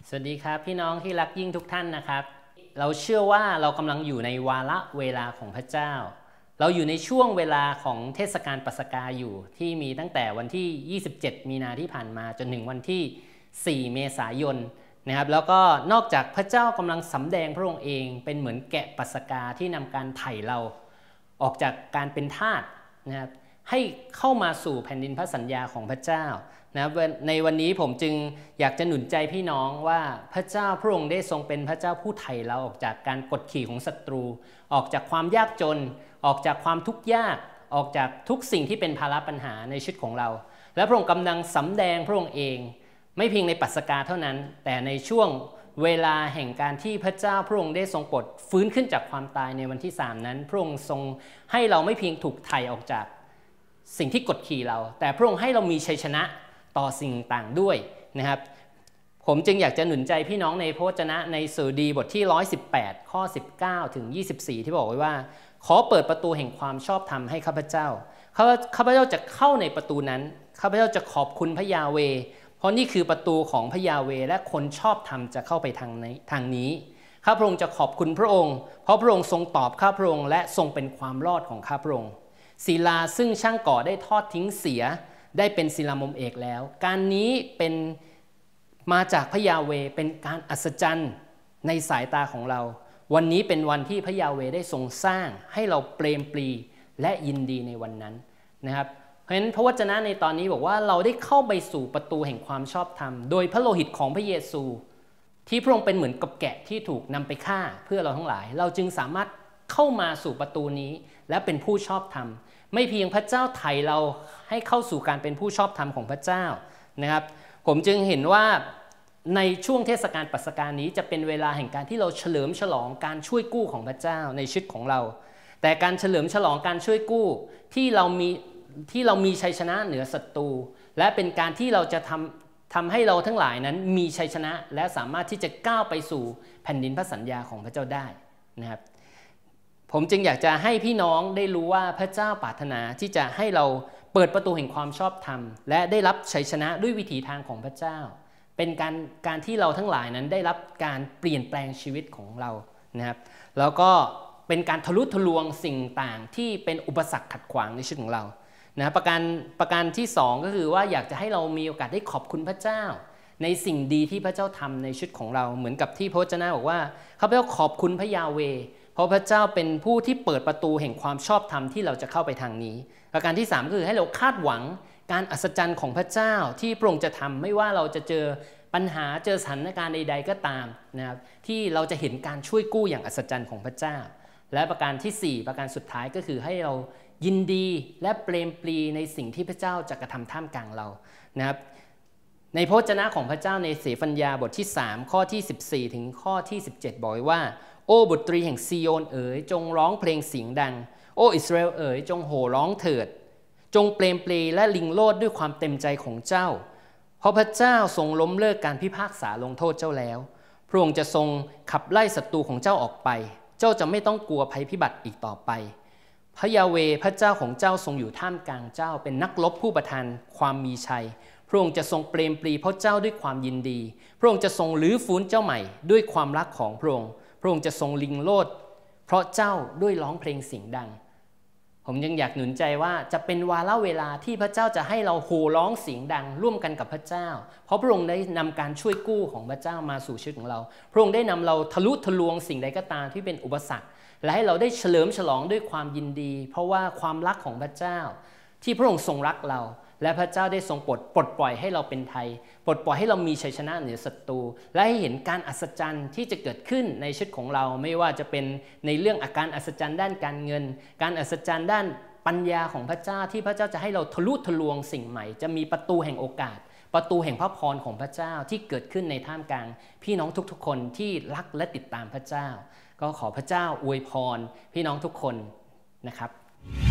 สวัสดีครับพี่น้องที่รักยิ่งทุกท่านนะครับเราเชื่อว่าเรากำลังอยู่ในวาระเวลาของพระเจ้าเราอยู่ในช่วงเวลาของเทศกาลปัสกาอยู่ที่มีตั้งแต่วันที่27มีนาที่ผ่านมาจนถึงวันที่4เมษายนนะครับแล้วก็นอกจากพระเจ้ากำลังสำแดงพระองค์เองเป็นเหมือนแกะปัสกาที่นำการไถ่เราออกจากการเป็นทาสนะครับให้เข้ามาสู่แผ่นดินพระสัญญาของพระเจ้านะในวันนี้ผมจึงอยากจะหนุนใจพี่น้องว่าพระเจ้าพระองค์ได้ทรงเป็นพระเจ้าผู้ไถ่เราออกจากการกดขี่ของศัตรูออกจากความยากจนออกจากความทุกข์ยากออกจากทุกสิ่งที่เป็นภาระปัญหาในชีวิตของเราและพระองค์กำลังสำแดงพระองค์เองไม่เพียงในปัสกาเท่านั้นแต่ในช่วงเวลาแห่งการที่พระเจ้าพระองค์ได้ทรงปลดฟื้นขึ้นจากความตายในวันที่3นั้นพระองค์ทรงให้เราไม่เพียงถูกไถ่ออกจากสิ่งที่กดขี่เราแต่พระองค์ให้เรามีชัยชนะต่อสิ่งต่างด้วยนะครับผมจึงอยากจะหนุนใจพี่น้องในพระวจนะในสดุดีบทที่118ข้อ19ถึง24ที่บอกไว้ว่าขอเปิดประตูแห่งความชอบธรรมให้ข้าพเจ้าข้าพเจ้าจะเข้าในประตูนั้นข้าพเจ้าจะขอบคุณพระยาเวห์เพราะนี่คือประตูของพระยาเวห์และคนชอบธรรมจะเข้าไปทางนี้ข้าพระองค์จะขอบคุณพระองค์เพราะพระองค์ทรงตอบข้าพระองค์และทรงเป็นความรอดของข้าพระองค์ศิลาซึ่งช่างก่อได้ทอดทิ้งเสียได้เป็นศิลามมเอกแล้วการนี้เป็นมาจากพระยาเวห์เป็นการอัศจรรย์ในสายตาของเราวันนี้เป็นวันที่พระยาเวห์ได้ทรงสร้างให้เราเปรมปรีและยินดีในวันนั้นนะครับเพราะฉะนั้นพระวจนะในตอนนี้บอกว่าเราได้เข้าไปสู่ประตูแห่งความชอบธรรมโดยพระโลหิตของพระเยซูที่พระองค์เป็นเหมือนกับแกะที่ถูกนำไปฆ่าเพื่อเราทั้งหลายเราจึงสามารถเข้ามาสู่ประตูนี้และเป็นผู้ชอบธรรมไม่เพียงพระเจ้าไถ่เราให้เข้าสู่การเป็นผู้ชอบธรรมของพระเจ้านะครับผมจึงเห็นว่าในช่วงเทศกาลปัสกานี้จะเป็นเวลาแห่งการที่เราเฉลิมฉลองการช่วยกู้ของพระเจ้าในชีวิตของเราแต่การเฉลิมฉลองการช่วยกู้ที่เรามีชัยชนะเหนือศัตรูและเป็นการที่เราจะทำให้เราทั้งหลายนั้นมีชัยชนะและสามารถที่จะก้าวไปสู่แผ่นดินพระสัญญาของพระเจ้าได้นะครับผมจึงอยากจะให้พี่น้องได้รู้ว่าพระเจ้าปรารถนาที่จะให้เราเปิดประตูแห่งความชอบธรรมและได้รับชัยชนะด้วยวิถีทางของพระเจ้าเป็นการที่เราทั้งหลายนั้นได้รับการเปลี่ยนแปลงชีวิตของเรานะครับแล้วก็เป็นการทะลุทะลวงสิ่งต่างที่เป็นอุปสรรคขัดขวางในชีวิตของเรานะประการที่2ก็คือว่าอยากจะให้เรามีโอกาสได้ขอบคุณพระเจ้าในสิ่งดีที่พระเจ้าทำในชีวิตของเราเหมือนกับที่พระวจนะบอกว่าข้าพเจ้าขอบคุณพระยาเวห์เพราะพระเจ้าเป็นผู้ที่เปิดประตูแห่งความชอบธรรมที่เราจะเข้าไปทางนี้ประการที่3ก็คือให้เราคาดหวังการอัศจรรย์ของพระเจ้าที่พระองค์จะทำไม่ว่าเราจะเจอปัญหาเจอสถานการณ์ใดๆก็ตามนะครับที่เราจะเห็นการช่วยกู้อย่างอัศจรรย์ของพระเจ้าและประการที่4ประการสุดท้ายก็คือให้เรายินดีและเปรมปรีในสิ่งที่พระเจ้าจะกระทำท่ามกลางเรานะครับในพระวจนะของพระเจ้าในเสฟัญญาบทที่3ข้อที่14ถึงข้อที่17บอกไว้ว่าโอ้บุตรีแห่งซีโยนเอ๋ยจงร้องเพลงเสียงดังโอ้อิสราเอลเอ๋ยจงโห่ร้องเถิดจงเปรมปรีและลิงโลดด้วยความเต็มใจของเจ้าเพราะพระเจ้าทรงล้มเลิกการพิพากษาลงโทษเจ้าแล้วพระองค์จะทรงขับไล่ศัตรูของเจ้าออกไปเจ้าจะไม่ต้องกลัวภัยพิบัติอีกต่อไปพระยาเวห์พระเจ้าของเจ้าทรงอยู่ท่ามกลางเจ้าเป็นนักรบผู้ประทานความมีชัยพระองค์จะทรงเปรมปรีเพราะเจ้าด้วยความยินดีพระองค์จะทรงลื้อฟื้นเจ้าใหม่ด้วยความรักของพระองค์พระองค์จะทรงลิงโลดเพราะเจ้าด้วยร้องเพลงเสียงดังผมยังอยากหนุนใจว่าจะเป็นวาระเวลาที่พระเจ้าจะให้เราโห่ร้องเสียงดังร่วมกันกับพระเจ้าเพราะพระองค์ได้นำการช่วยกู้ของพระเจ้ามาสู่ชีวิตของเราพระองค์ได้นำเราทะลุทะลวงสิ่งใดก็ตามที่เป็นอุปสรรคและให้เราได้เฉลิมฉลองด้วยความยินดีเพราะว่าความรักของพระเจ้าที่พระองค์ทรงรักเราและพระเจ้าได้ทรงปลดปล่อยให้เราเป็นไทยปลดปล่อยให้เรามีชัยชนะเหนือศัตรูและให้เห็นการอัศจรรย์ที่จะเกิดขึ้นในชีวิตของเราไม่ว่าจะเป็นในเรื่องอาการอัศจรรย์ด้านการเงินการอัศจรรย์ด้านปัญญาของพระเจ้าที่พระเจ้าจะให้เราทะลุทะลวงสิ่งใหม่จะมีประตูแห่งโอกาสประตูแห่งพระพรของพระเจ้าที่เกิดขึ้นในท่ามกลางพี่น้องทุกๆคนที่รักและติดตามพระเจ้าก็ขอพระเจ้าอวยพรพี่น้องทุกคนนะครับ